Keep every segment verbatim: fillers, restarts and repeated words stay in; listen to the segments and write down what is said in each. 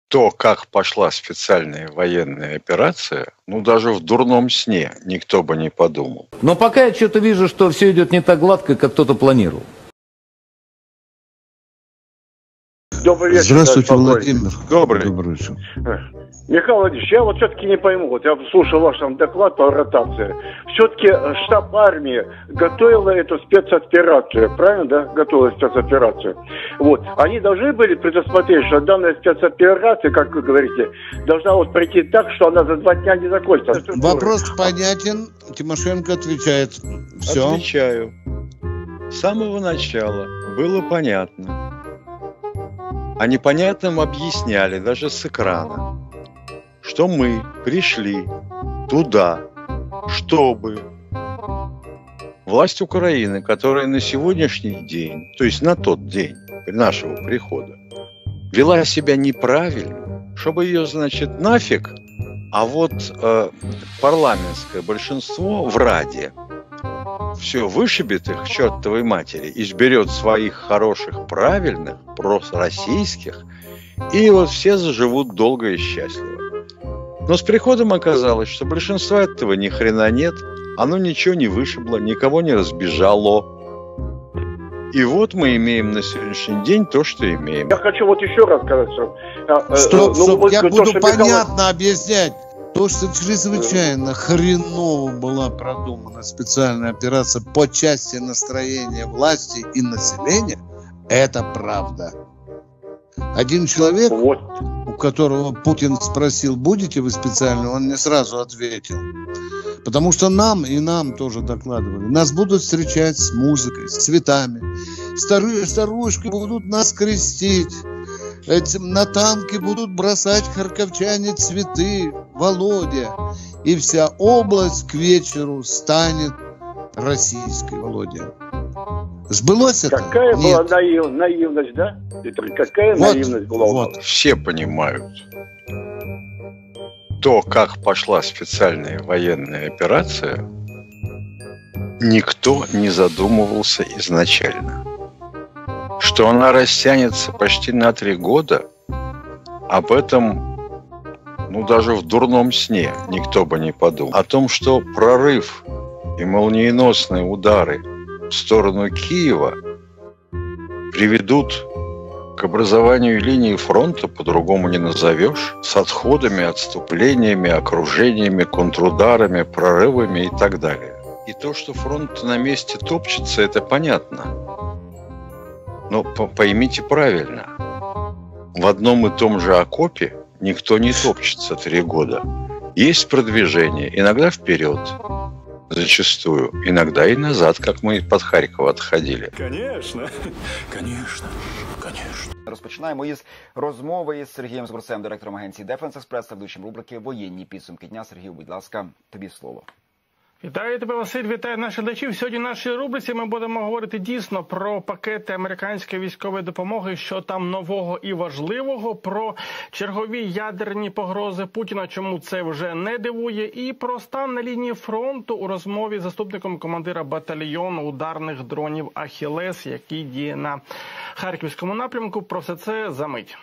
То, как пошла специальная военная операция, ну, даже в дурном сне никто бы не подумал. Но пока я что-то вижу, что все идет не так гладко, как кто-то планировал. Добрый вечер. Здравствуйте, Владимир. Добрый. Добрый вечер. Михаил Владимирович, я вот все-таки не пойму, вот я слушал ваш там доклад по ротации. Все-таки штаб армии готовила эту спецоперацию, правильно, да? Готовила спецоперацию. Вот. Они должны были предусмотреть, что данная спецоперация, как вы говорите, должна вот пройти так, что она за два дня не закончится. Вопрос понятен. Тимошенко отвечает. Все. Отвечаю. С самого начала было понятно. А непонятным объясняли даже с экрана, что мы пришли туда, чтобы власть Украины, которая на сегодняшний день, то есть на тот день нашего прихода, вела себя неправильно, чтобы ее, значит, нафиг, а вот э, парламентское большинство в Раде все вышибет их к чертовой матери, изберет своих хороших, правильных, пророссийских, и вот все заживут долго и счастливо. Но с приходом оказалось, что большинства этого ни хрена нет, оно ничего не вышибло, никого не разбежало. И вот мы имеем на сегодняшний день то, что имеем. Я хочу вот еще раз сказать, что... Стоп, ну, стоп, вот, я то, буду что понятно Михаил... объяснять. То, что чрезвычайно хреново была продумана специальная операция по части настроения власти и населения, это правда. Один человек, вот. у которого Путин спросил, будете вы специально, он не сразу ответил. Потому что нам и нам тоже докладывали. Нас будут встречать с музыкой, с цветами. Старые старушки будут нас крестить. Этим на танки будут бросать харьковчане цветы, Володя. И вся область к вечеру станет российской, Володя. Сбылось это? Какая Нет. была наив, наивность, да? Это какая Вот, наивность была? вот. Все понимают. То, как пошла специальная военная операция, никто не задумывался изначально. Что она растянется почти на три года, об этом, ну, даже в дурном сне никто бы не подумал. О том, что прорыв и молниеносные удары в сторону Киева приведут к образованию линии фронта, по-другому не назовешь, с отходами, отступлениями, окружениями, контрударами, прорывами и так далее. И то, что фронт на месте топчется, это понятно. Но поймите правильно, в одном и том же окопе никто не топчется три года. Есть продвижение, иногда вперед, зачастую, иногда и назад, как мы под Харьков отходили. Конечно, конечно, конечно. Розпочинаємо із розмови із Сергієм Згурцем, директором агенції Defense Express та ведучим рубрики «Воєнні підсумки дня». Сергію, будь ласка, тобі слово. Вітаю тебе, Василь, вітаю наших глядачів. Сьогодні в нашій рубриці ми будемо говорити дійсно про пакети американської військової допомоги, що там нового і важливого, про чергові ядерні погрози Путіна, чому це вже не дивує, і про стан на лінії фронту у розмові з заступником командира батальйону ударних дронів «Ахілес», який діє на Харківському напрямку. Про все це за мить.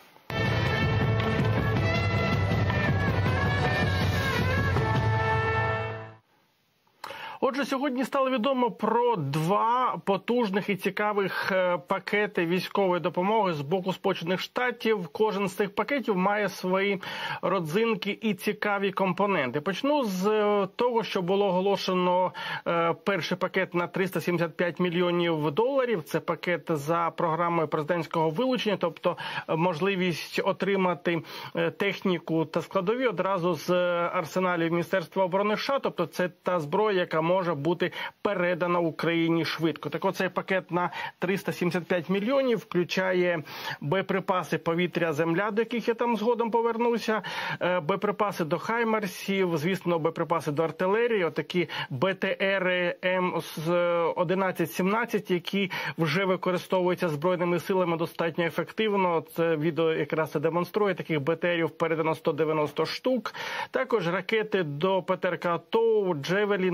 Отже, сьогодні стало відомо про два потужних і цікавих пакети військової допомоги з боку Сполучених Штатів. Кожен з цих пакетів має свої родзинки і цікаві компоненти. Почну з того, що було оголошено перший пакет на триста сімдесят п'ять мільйонів доларів. Це пакет за програмою президентського вилучення, тобто можливість отримати техніку та складові одразу з арсеналів Міністерства оборони США, тобто це та зброя, яка може бути передана Україні швидко. Так от цей пакет на триста сімдесят п'ять мільйонів включає боєприпаси повітря-земля, до яких я там згодом повернуся, боєприпаси до хаймарсів, звісно, боєприпаси до артилерії, отакі Б Т Р М одинадцять сімнадцять, які вже використовуються Збройними силами достатньо ефективно. Це відео якраз це демонструє. Таких Б Т Рів передано сто дев'яносто штук. Також ракети до П Т Р К ТОУ, Джевелін, тобто все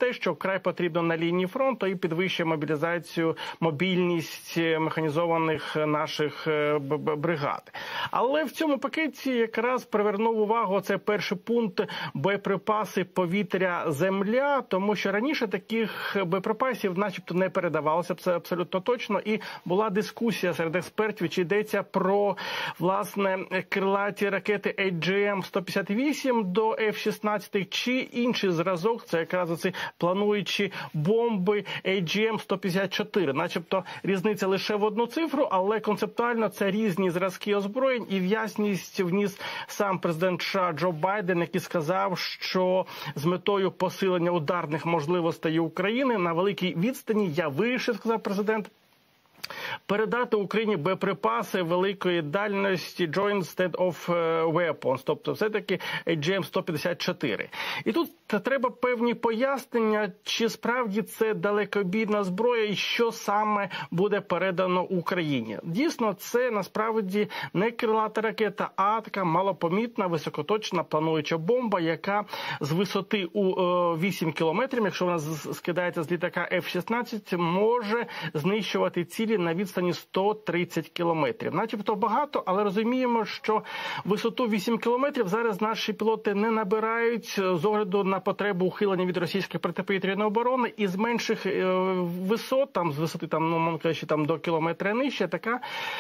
те, що вкрай потрібно на лінії фронту і підвищує мобілізацію, мобільність механізованих наших бригад. Але в цьому пакеті якраз привернув увагу це перший пункт – боєприпаси повітря, земля, тому що раніше таких боєприпасів начебто не передавалося, це абсолютно точно, і була дискусія серед експертів, чи йдеться про, власне, крилаті ракети ей джі ем сто п'ятдесят вісім до еф шістнадцять, чи інший зразок, це якраз оці плануючі бомби ей джі ем сто п'ятдесят чотири. Начебто різниця лише в одну цифру, але концептуально це різні зразки озброєнь, і в ясність вніс сам президент США Джо Байден, який сказав, що з метою посилення ударних можливостей України на великій відстані я вирішив, сказав президент, передати Україні боєприпаси великої дальності Joint Stand-off Weapons, тобто все-таки ей джі ем сто п'ятдесят чотири. І тут треба певні пояснення, чи справді це далекобійна зброя і що саме буде передано Україні. Дійсно, це насправді не крилата ракета, а така малопомітна, високоточна плануюча бомба, яка з висоти у вісім кілометрів, якщо вона скидається з літака еф шістнадцять, може знищувати цілі на відстані сто тридцять кілометрів. Начебто багато, але розуміємо, що висоту вісім кілометрів зараз наші пілоти не набирають з огляду на потребу ухилення від російської протиповітряної оборони, і з менших е, висот, там з висоти там, ну, можна кажучи, там до кілометра нижче, така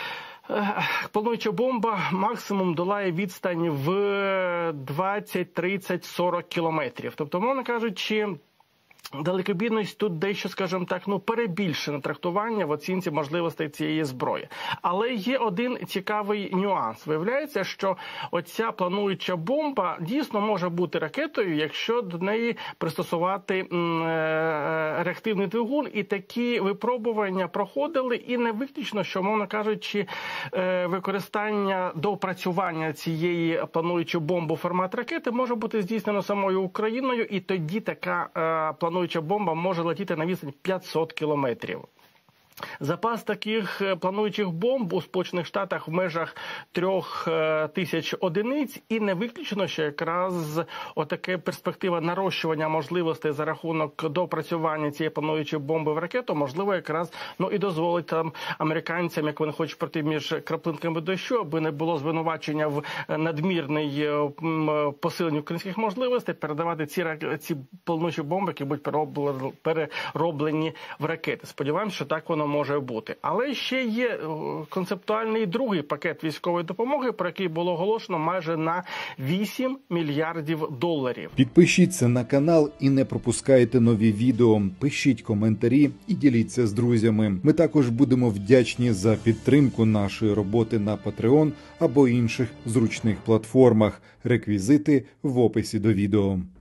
плануюча бомба максимум долає відстань в двадцять, тридцять, сорок кілометрів. Тобто, мовно кажучи, далекобійність тут дещо, скажімо так, ну, перебільшене трактування в оцінці можливостей цієї зброї. Але є один цікавий нюанс. Виявляється, що оця плануюча бомба дійсно може бути ракетою, якщо до неї пристосувати реактивний двигун, і такі випробування проходили, і не виключно, що, мовно кажучи, використання доопрацювання цієї плануючої бомби у формат ракети може бути здійснено самою Україною, і тоді така плануюча Плануюча бомба може летіти на відстань п'ятсот кілометрів. Запас таких плануючих бомб у Сполучених Штатах в межах трьох тисяч одиниць, і не виключено, що якраз отаке перспектива нарощування можливостей за рахунок допрацювання цієї плануючої бомби в ракету, можливо, якраз, ну, і дозволить там американцям, як вони хочуть пройти між краплинками дощу, аби не було звинувачення в надмірній посиленні українських можливостей, передавати ці, ці плануючі бомби, які будуть перероблені в ракети. Сподіваємося, що так воно може бути. Але ще є концептуальний другий пакет військової допомоги, про який було оголошено майже на вісім мільярдів доларів. Підпишіться на канал і не пропускайте нові відео. Пишіть коментарі і діліться з друзями. Ми також будемо вдячні за підтримку нашої роботи на Patreon або інших зручних платформах. Реквізити в описі до відео.